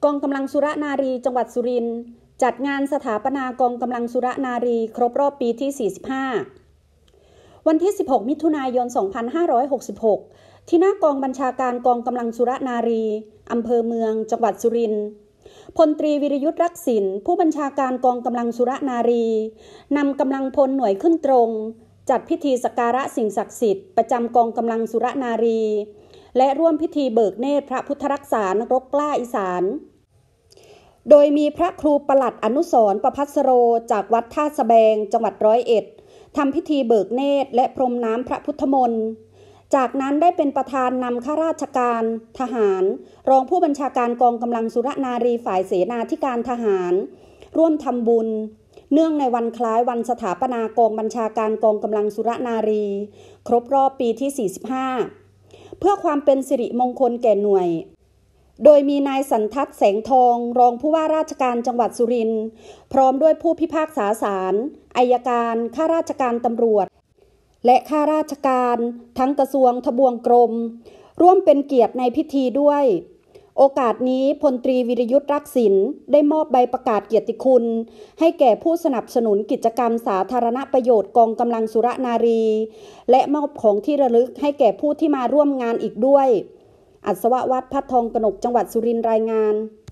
องกำลังสุรนารีจังหวัดสุรินทร์จัดงานสถาปนากองกำลังสุรนารีครบรอบปีที่ 45 วันที่ 16 มิถุนายน 2566 ที่หน้ากองบัญชาการกองกำลังสุรนารีอำเภอเมืองจังหวัดสุรินทร์พลตรีวิรยุทธรักษิณผู้บัญชาการกองกำลังสุรนารีนำกำลังพลหน่วยขึ้นตรงจัดพิธีสักการะสิ่งศักดิ์สิทธิ์ประจำกองกำลังสุรนารีและร่วมพิธีเบิกเนตรพระพุทธรักษานรกกล้าอีสานโดยมีพระครูปลัดอนุสรณ์ประภัสโรจากวัดท่าสะแบงจังหวัด101ทำพิธีเบิกเนตรและพรมน้ำพระพุทธมนต์จากนั้นได้เป็นประธานนำข้าราชการทหารรองผู้บัญชาการกองกำลังสุรนารีฝ่ายเสนาธิการทหารร่วมทำบุญเนื่องในวันคล้ายวันสถาปนากองบัญชาการกองกำลังสุรนารีครบรอบปีที่ 45 เพื่อความเป็นสิริมงคลแก่หน่วยโดยมีนายสันทัศน์แสงทองรองผู้ว่าราชการจังหวัดสุรินทร์พร้อมด้วยผู้พิพากษาศาลอัยการข้าราชการตำรวจและข้าราชการทั้งกระทรวงทบวงกรมร่วมเป็นเกียรติในพิธีด้วยโอกาสนี้พลตรีวิรยุทธรักษิณได้มอบใบประกาศเกียรติคุณให้แก่ผู้สนับสนุนกิจกรรมสาธารณประโยชน์กองกำลังสุรนารีและมอบของที่ระลึกให้แก่ผู้ที่มาร่วมงานอีกด้วยอัศววัฒน์พัฒทองกนกจังหวัดสุรินทร์รายงาน